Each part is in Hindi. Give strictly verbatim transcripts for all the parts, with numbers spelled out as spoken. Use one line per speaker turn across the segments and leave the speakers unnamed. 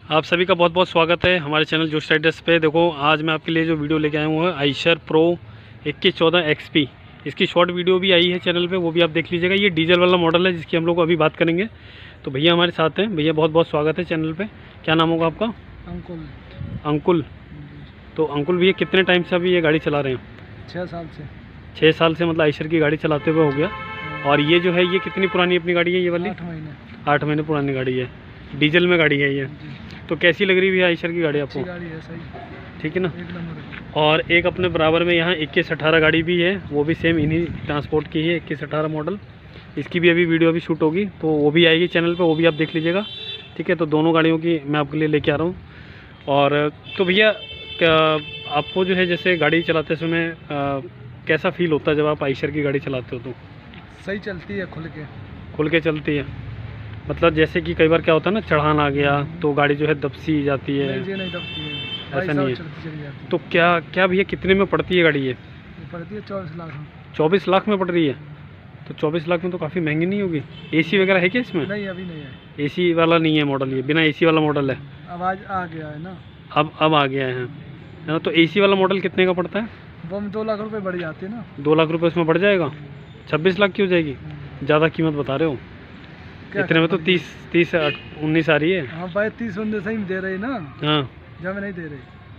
आप सभी का बहुत बहुत स्वागत है हमारे चैनल जोश राइडर्स पे। देखो आज मैं आपके लिए जो वीडियो लेके आया हूँ आइशर प्रो इक्कीस चौदह एक्स पी। इसकी शॉर्ट वीडियो भी आई है चैनल पे, वो भी आप देख लीजिएगा। ये डीजल वाला मॉडल है जिसकी हम लोग अभी बात करेंगे। तो भैया हमारे साथ हैं। भैया बहुत बहुत स्वागत है चैनल पे। क्या नाम होगा आपका?
अंकुल।
अंकुल। तो अंकुल भैया कितने टाइम से अभी ये गाड़ी चला रहे हैं?
छः साल से।
छः साल से मतलब आइशर की गाड़ी चलाते हुए हो गया। और ये जो है ये कितनी पुरानी अपनी गाड़ी है ये वाली?
आठ महीने
आठ महीने पुरानी गाड़ी है, डीजल में गाड़ी है ये। तो कैसी लग रही है आइशर की गाड़ी आपको?
गाड़ी है, सही
ठीक है ना।
एक नंबर।
और एक अपने बराबर में यहाँ इक्कीस अठारह गाड़ी भी है, वो भी सेम इन्हीं ट्रांसपोर्ट की है, इक्कीस अठारह मॉडल। इसकी भी अभी वीडियो अभी शूट होगी तो वो भी आएगी चैनल पे, वो भी आप देख लीजिएगा। ठीक है, तो दोनों गाड़ियों की मैं आपके लिए लेके आ रहा हूँ। और तो भैया क्या आपको जो है जैसे गाड़ी चलाते समय आ, कैसा फील होता है जब आप आइशर की गाड़ी चलाते हो? तो
सही चलती है, खुल के
खुल के चलती है। मतलब जैसे कि कई बार क्या होता है ना, चढ़ान आ गया तो गाड़ी जो है दबसी जाती है।
नहीं, नहीं दबती है,
ऐसा नहीं है।
चली जाती
तो क्या क्या भैया कितने में पड़ती है गाड़ी ये?
है। पड़ती है चौबीस लाख में।
चौबीस लाख में पड़ रही है? तो चौबीस लाख में तो काफ़ी महंगी नहीं होगी? एसी वगैरह है क्या इसमें?
नहीं, अभी नहीं है।
एसी वाला नहीं है मॉडल, ये बिना एसी वाला मॉडल है।
आवाज़ आ गया है ना,
अब अब आ गया है है ना। तो एसी वाला मॉडल कितने का पड़ता है?
वो में दो लाख रुपए बढ़ जाते हैं ना।
दो लाख रुपए उसमें बढ़ जाएगा? छब्बीस लाख की हो जाएगी? ज़्यादा कीमत बता रहे हो। इतने में तो तीस तीस उन्नीस आ रही है।
हाँ भाई, तीस उन्नीस ही दे रही ना।
हाँ,
जब नहीं दे रही।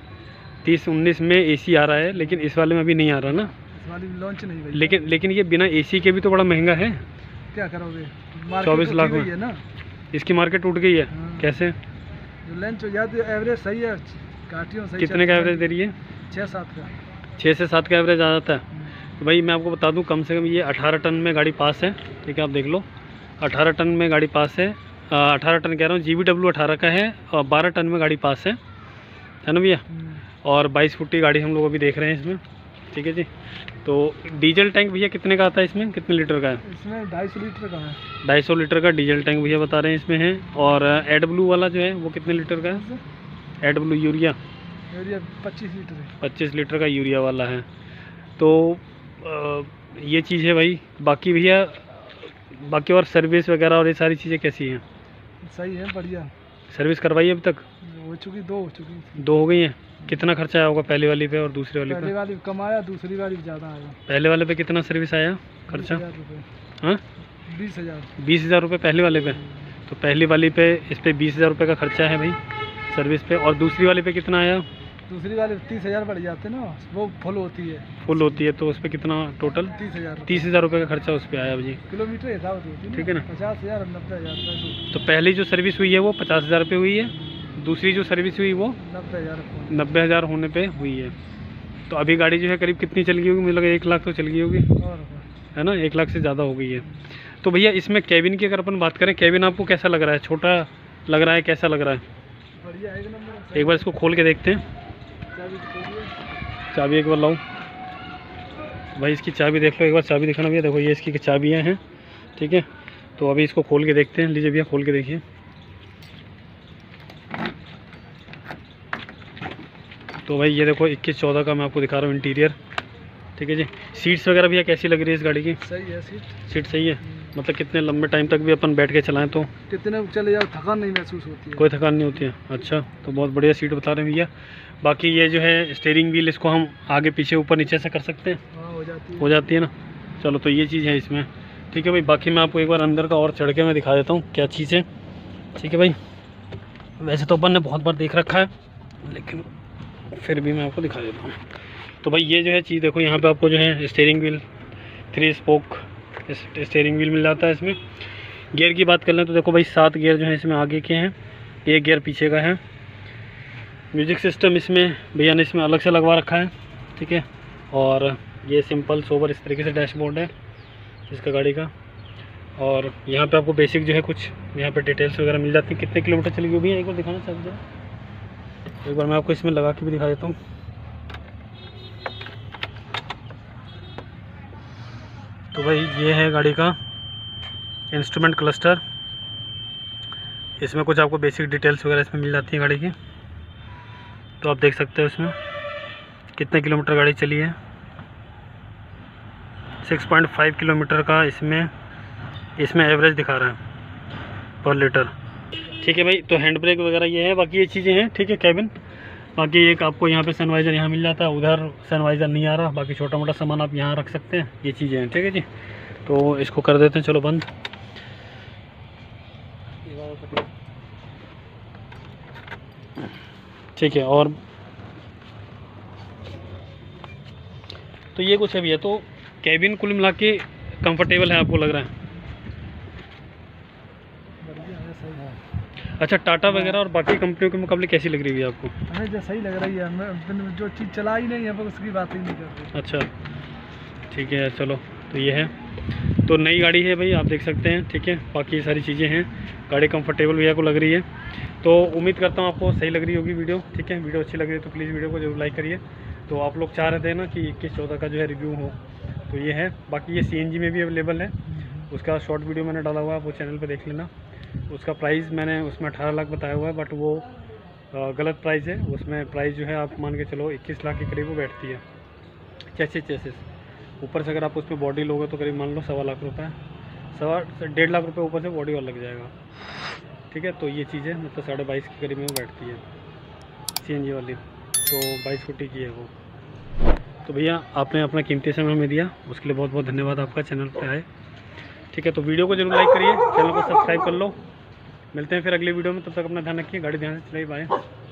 तीस उन्नीस में एसी आ रहा है, लेकिन इस वाले में अभी नहीं आ रहा ना।
इस वाली लॉन्च नहीं हुई।
लेकिन लेकिन ये बिना एसी के भी तो बड़ा महंगा है।
क्या करोगे,
चौबीस लाख में
है ना।
इसकी मार्केट टूट गई है।
हाँ।
कैसे?
जो लॉन्च हो जाती है, एवरेज सही है, काटियों सही।
कितने का एवरेज दे रही है?
छः सात का।
छः से सात का एवरेज आ जाता है। तो भाई मैं आपको बता दूं, कम से कम ये अठारह टन में गाड़ी पास है। ठीक है, आप देख लो, अठारह टन में गाड़ी पास है। अठारह टन कह रहा हूँ, जी बी डब्ल्यू अठारह का है और बारह टन में गाड़ी पास है है ना भैया। और बाईस फुट की गाड़ी हम लोग अभी देख रहे हैं इसमें। ठीक है जी। तो डीजल टैंक भैया कितने का आता है इसमें? कितने लीटर का है?
इसमें ढाई सौ लीटर का है।
ढाई सौ लीटर का डीजल टैंक भैया बता रहे हैं इसमें है। और एड ब्लू वाला जो है वो कितने लीटर का है? एड ब्लू यूरिया
यूरिया पच्चीस लीटर है।
पच्चीस लीटर का यूरिया वाला है। तो आ, ये चीज़ है भाई। बाकी भैया बाकी और सर्विस वगैरह और ये सारी चीज़ें कैसी हैं?
सही है, बढ़िया।
सर्विस करवाई अभी तक?
हो चुकी, दो हो चुकी।
दो हो गई हैं। कितना खर्चा आया होगा पहले वाली पे और दूसरी वाली
पहले
पे?
वाली कम आया, दूसरी वाली ज़्यादा आया।
पहले वाले पे कितना सर्विस आया खर्चा? हाँ,
बीस हज़ार
बीस हज़ार रुपये पहले वाले पे। तो पहली वाली पे इस पर बीस हज़ार रुपये का खर्चा है भाई सर्विस पे। और दूसरी वाली पे कितना आया?
दूसरी वाली तीस हज़ार बढ़ जाते ना, वो फुल होती है।
फुल होती है तो उस पर कितना टोटल?
तीस हज़ार
तीस हज़ार रुपये का खर्चा उस पर आया जी।
किलोमीटर हिसाब से होती है।
ठीक है ना।
पचास हज़ार नब्बे हज़ार
तो पहली जो सर्विस हुई है वो पचास हज़ार रुपये हुई है, दूसरी जो सर्विस हुई वो
नब्बे हज़ार
नब्बे हज़ार होने पे हुई है। तो अभी गाड़ी जो है करीब कितनी चल गई होगी? मुझे लगा एक लाख तो चल गई होगी,
और
है ना। एक लाख से ज़्यादा हो गई है। तो भैया इसमें कैबिन की अगर अपन बात करें, कैबिन आपको कैसा लग रहा है? छोटा लग रहा है, कैसा लग रहा है?
बढ़िया है, एक नंबर।
एक बार इसको खोल के देखते हैं।
चाबी तो खोलिए।
चाबी एक बार लाओ भाई, इसकी चाबी देख लो एक बार। चाबी दिखाना भैया, देखो ये इसकी चाबियाँ हैं। ठीक है, तो अभी इसको खोल के देखते हैं। लीजिए भैया, खोल के देखिए। तो भाई ये देखो इक्कीस चौदह का मैं आपको दिखा रहा हूँ इंटीरियर। ठीक है जी। सीट्स वगैरह भैया कैसी लग रही है इस गाड़ी की?
सही है सीट।
सीट सही है, मतलब कितने लंबे टाइम तक भी अपन बैठ के चलाएं तो
कितने चले जाओ, थकान नहीं महसूस होती है।
कोई थकान नहीं होती है। अच्छा, तो बहुत बढ़िया सीट बता रहे हैं भैया। बाकी ये जो है स्टीयरिंग व्हील, इसको हम आगे पीछे ऊपर नीचे से कर सकते हैं।
हाँ, हो जाती है।
हो जाती है ना। चलो, तो ये चीज़ है इसमें। ठीक है भाई, बाकी मैं आपको एक बार अंदर का और चढ़ के मैं दिखा देता हूँ क्या चीज़ है। ठीक है भाई, वैसे तो अपन ने बहुत बार देख रखा है, लेकिन फिर भी मैं आपको दिखा देता हूँ। तो भाई ये जो है चीज़ देखो, यहाँ पे आपको जो है steering wheel, three spoke steering wheel मिल जाता है इसमें। गियर की बात कर लें तो देखो भाई, सात गियर जो है इसमें आगे के हैं, एक गियर पीछे का है। म्यूजिक सिस्टम इसमें भैया ने इसमें अलग से लगवा रखा है। ठीक है, और ये सिंपल सोबर इस तरीके से डैशबोर्ड है इसका गाड़ी का। और यहाँ पे आपको बेसिक जो है कुछ यहाँ पे डिटेल्स वगैरह मिल जाती है। कितने किलोमीटर चली गई भैया एक बार दिखाना चाहते हैं? एक बार मैं आपको इसमें लगा के भी दिखा देता हूँ। तो भाई ये है गाड़ी का इंस्ट्रूमेंट क्लस्टर। इसमें कुछ आपको बेसिक डिटेल्स वगैरह इसमें मिल जाती है गाड़ी की। तो आप देख सकते हो इसमें कितने किलोमीटर गाड़ी चली है। छह पॉइंट पाँच किलोमीटर का इसमें इसमें एवरेज दिखा रहा है पर लीटर। ठीक है भाई। तो हैंड ब्रेक वगैरह ये है, बाकी ये चीज़ें हैं, ठीक है। कैबिन बाकी एक आपको यहाँ पे सनवाइज़र यहाँ मिल जाता है, उधर सनवाइज़र नहीं आ रहा, बाकी छोटा मोटा सामान आप यहाँ रख सकते हैं, ये चीज़ें हैं, ठीक है जी। तो इसको कर देते हैं, चलो बंद। ठीक है। और तो ये कुछ अभी है, तो कैबिन कुल मिला के कम्फर्टेबल है आपको लग रहा है?
बढ़िया है, सही है।
अच्छा, टाटा वगैरह और बाकी कंपनियों के मुकाबले कैसी लग रही है आपको?
हमें जो सही लग रही है, मैं मैंने जो चीज़ चला ही नहीं है पर उसकी बात ही नहीं कर रही।
अच्छा, ठीक है, चलो। तो ये है, तो नई गाड़ी है भाई, आप देख सकते हैं, ठीक है। बाकी ये सारी चीज़ें हैं, गाड़ी कंफर्टेबल भैया को लग रही है। तो उम्मीद करता हूँ आपको सही लग रही होगी वीडियो, ठीक है। वीडियो अच्छी लग रही है तो प्लीज़ वीडियो को जरूर लाइक करिए। तो आप लोग चाह रहे थे ना कि इक्कीस चौदह का जो है रिव्यू हो, तो ये है। बाकी ये सीएनजी में भी अवेलेबल है, उसका शॉर्ट वीडियो मैंने डाला हुआ है, आप वो चैनल पे देख लेना। उसका प्राइस मैंने उसमें अठारह लाख बताया हुआ है, बट वो गलत प्राइस है। उसमें प्राइस जो है आप मान के चलो इक्कीस लाख के करीब वो बैठती है, चेसिस चेसिस। ऊपर से अगर आप उसमें बॉडी लोगे तो करीब मान लो सवा लाख रुपये, सवा डेढ़ लाख रुपये ऊपर से बॉडी और लग जाएगा, ठीक है। तो ये चीज़ है, मतलब साढ़े बाईस के करीब में वो बैठती है सीएनजी वाली, तो बाईस फुटी की है वो। तो भैया आपने अपना कीमती समय हमें दिया, उसके लिए बहुत बहुत धन्यवाद आपका, चैनल पे आए, ठीक है। तो वीडियो को जरूर लाइक करिए, चैनल को सब्सक्राइब कर लो। मिलते हैं फिर अगली वीडियो में, तब तक अपना ध्यान रखिए, गाड़ी ध्यान से चलाइए, बाय।